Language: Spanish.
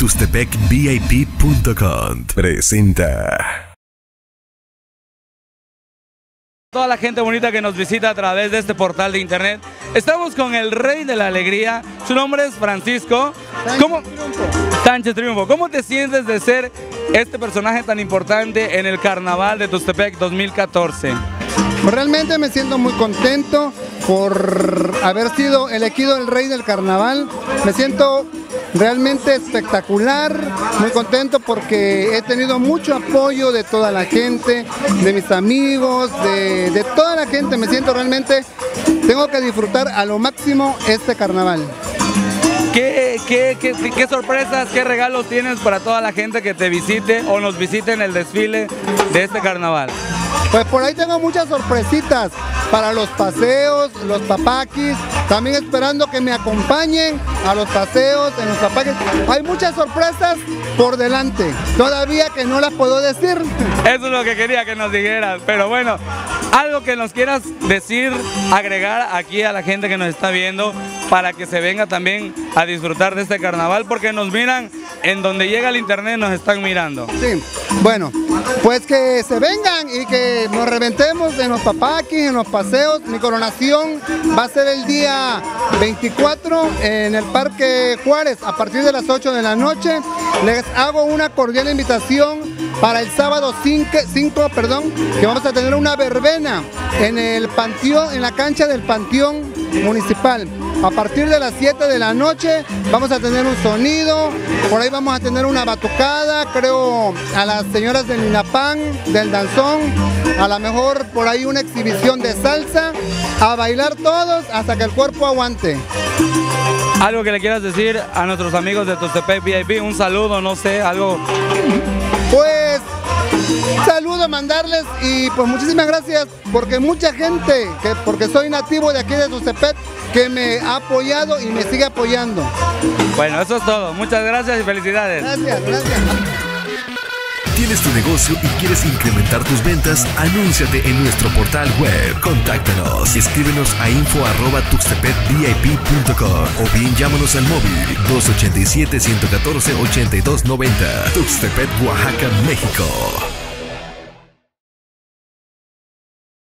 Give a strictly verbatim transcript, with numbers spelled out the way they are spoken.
Tuxtepec V I P punto com presenta. Toda la gente bonita que nos visita a través de este portal de internet. Estamos con el rey de la alegría. Su nombre es Francisco ¿Cómo? Sánchez Triunfo. ¿Cómo te sientes de ser este personaje tan importante en el Carnaval de Tuxtepec dos mil catorce? Pues realmente me siento muy contento por haber sido elegido el rey del carnaval. Me siento realmente espectacular, muy contento porque he tenido mucho apoyo de toda la gente, de mis amigos, de, de toda la gente. Me siento realmente, tengo que disfrutar a lo máximo este carnaval. ¿Qué, qué, qué, qué sorpresas, qué regalos tienes para toda la gente que te visite o nos visite en el desfile de este carnaval? Pues por ahí tengo muchas sorpresitas para los paseos, los papaquis, también esperando que me acompañen a los paseos, en los papaquis. Hay muchas sorpresas por delante, todavía que no las puedo decir. Eso es lo que quería que nos dijeras, pero bueno, algo que nos quieras decir, agregar aquí a la gente que nos está viendo para que se venga también a disfrutar de este carnaval, porque nos miran en donde llega el internet, nos están mirando. Sí, bueno, pues que se vengan y que nos reventemos en los papaquis, en los paseos. Mi coronación va a ser el día veinticuatro en el Parque Juárez a partir de las ocho de la noche. Les hago una cordial invitación para el sábado cinco, perdón, que vamos a tener una verbena en el panteón, en la cancha del Panteón Municipal. A partir de las siete de la noche vamos a tener un sonido, por ahí vamos a tener una batucada, creo a las señoras del INAPAN, del danzón, a lo mejor por ahí una exhibición de salsa, a bailar todos hasta que el cuerpo aguante. Algo que le quieras decir a nuestros amigos de Tuxtepec V I P, un saludo, no sé, algo. Pues saludo mandarles y pues muchísimas gracias porque mucha gente, que porque soy nativo de aquí de Tuxtepec, que me ha apoyado y me sigue apoyando. Bueno, eso es todo. Muchas gracias y felicidades. Gracias, gracias. ¿Tienes tu negocio y quieres incrementar tus ventas? Anúnciate en nuestro portal web. Contáctanos. Escríbenos a info arroba tuxtepec V I P punto com o bien llámanos al móvil dos ochenta y siete, ciento catorce, ochenta y dos noventa. Tuxtepec, Oaxaca, México.